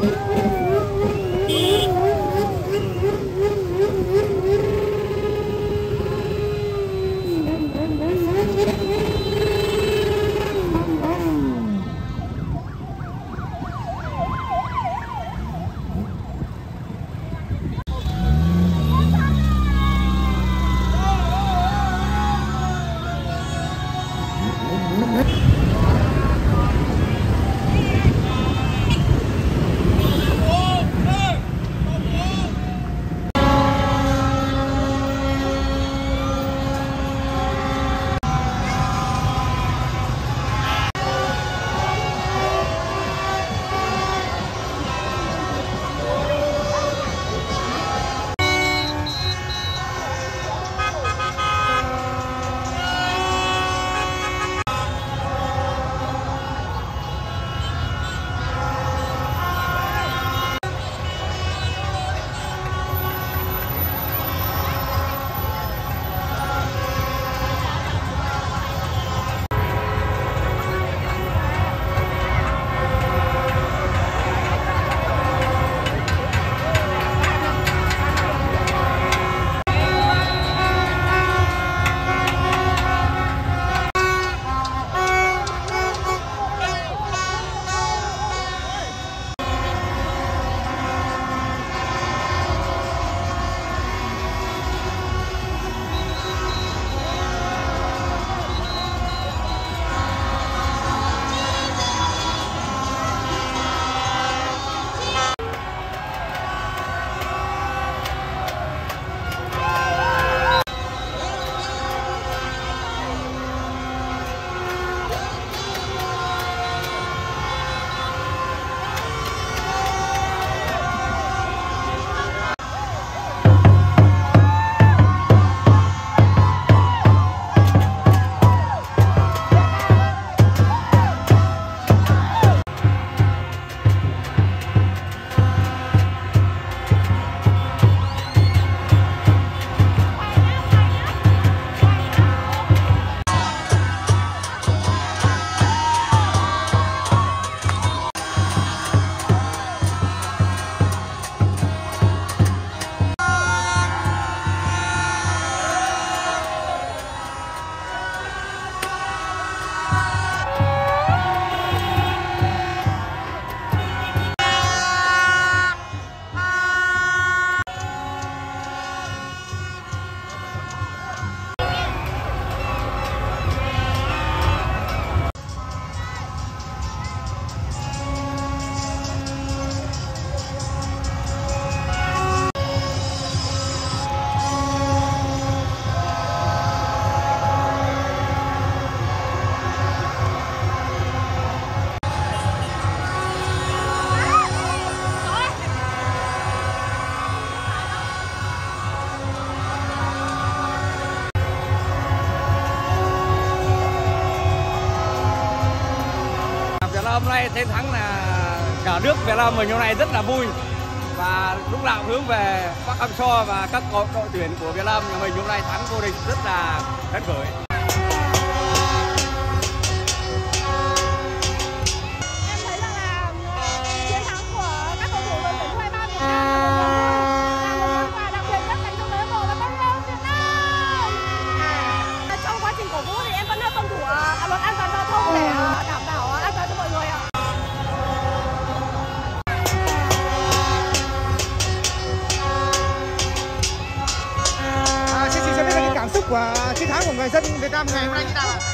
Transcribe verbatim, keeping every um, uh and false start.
hôm nay chiến thắng là cả nước Việt Nam mình hôm nay rất là vui và lúc nào hướng về Park Hang-seo và các đội tuyển của Việt Nam nhà mình hôm nay thắng vô địch rất là phấn khởi. Của chiến thắng của người dân Việt Nam ngày hôm nay như nào ạ?